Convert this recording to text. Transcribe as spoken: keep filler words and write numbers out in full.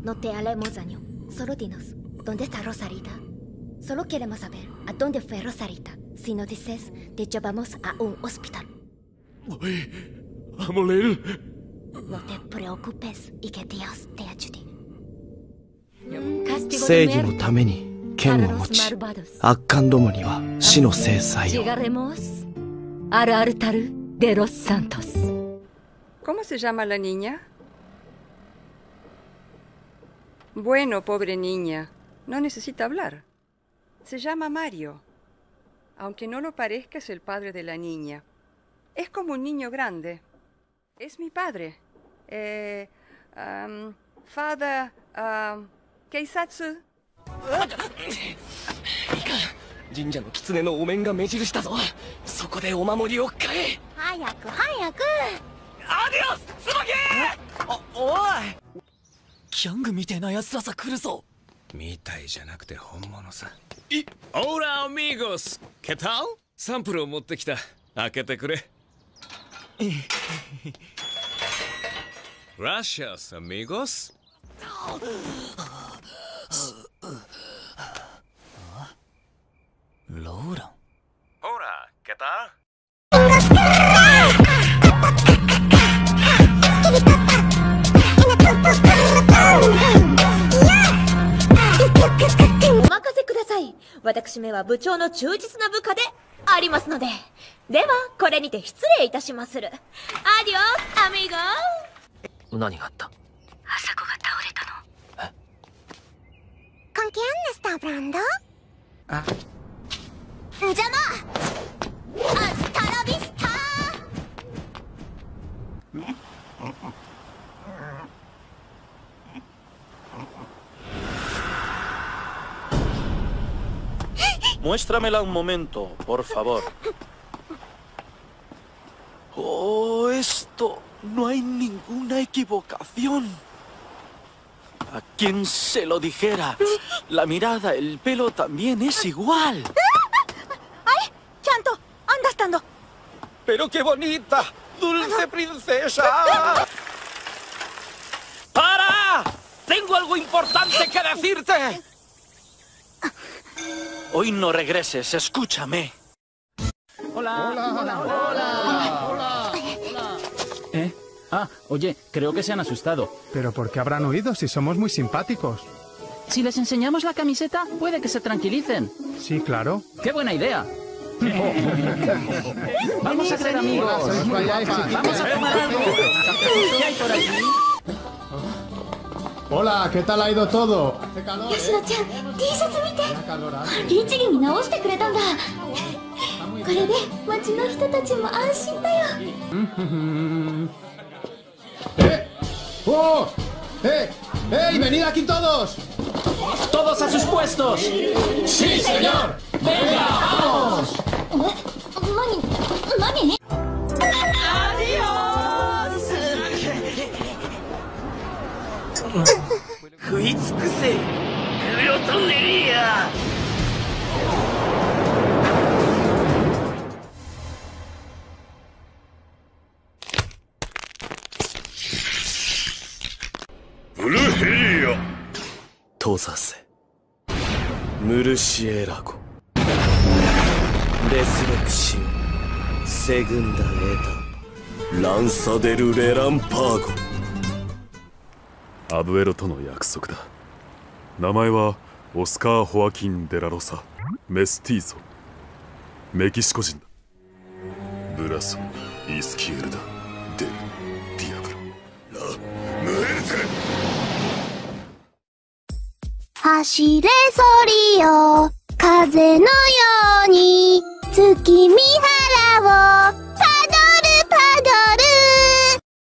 No te haremos daño. Solo dinos, ¿dónde está Rosarita? Solo queremos saber a dónde fue Rosarita. Si no dices, te llevamos a un hospital. A morir. No te preocupes y que Dios te ayude. 正義のために剣を持ち、悪漢どもには死の制裁を。 Llegaremos al altar de los santos. ¿Cómo se llama la niña? Bueno, pobre niña, no necesita hablar. Se llama Mario. Aunque no lo parezca, es el padre de la niña. Es como un niño grande. Es mi padre. Eh, um, Father um, Keisatsu. 神社の狐のお面が目印だぞ。そこでお守りを買え。 早く早く。 アディオス、ツバキ！お、おい！ギャングみてえな奴らさ来るぞ。 みたいじゃなくて本物さ。い、オラアミーゴス。ケタル？サンプルを持ってきた。開けてくれ。Gracias, amigos. Laura. Hola, ¿qué tal? ¡O任せください。私めは部長の忠実な部下でありますので。では、これにて失礼いたしまする。アディオス、アミーゴ。 何があった？ 朝子が倒れたの。 え関係あんなスターブランド？ あ。 邪魔！アスタラビスタ Muéstramela un momento, por favor. Oh, esto... no hay ninguna equivocación. A quien se lo dijera, la mirada, el pelo también es igual. ¡Ay! ¡Chanto! ¡Andastando! ¡Pero qué bonita! ¡Dulce princesa! ¡Para! ¡Tengo algo importante que decirte! Hoy no regreses, escúchame. Hola, hola, hola, hola, hola. ¿Eh? Ah, oye, creo que se han asustado. ¿Pero por qué habrán huido si somos muy simpáticos? Si les enseñamos la camiseta, puede que se tranquilicen. Sí, claro. ¡Qué buena idea! Vamos a ser amigos. Vamos a tomar algo. ¿Qué hay por aquí? Hola, ¿qué tal ha ido todo? Hace calor, ¿eh? Yoshino-chan, T シャツ見て。律儀に直してくれたんだ。これで町の人たちも安心だよ。 ¡Eh! ¡Oh! ¡Eh! ¡Eh! ¡Venid aquí todos! ¡Todos a sus puestos! ¡Sí, señor! ¡Venga, vamos! 何？何？ 食い尽くせ、グロトネリア。 ブルヘリア。 トザセ、ムルシエラゴ、レスレクシオ、セグンダエタ、ランサデルレランパーゴ。 アブエロとの約束だ。名前はオスカー・ホアキン・デラロサ・メスティーゾ。メキシコ人だ。ブラソン・イスキエルダ・デル・ディアブロ・ラ・ムエルテ。 走れソリよ、風の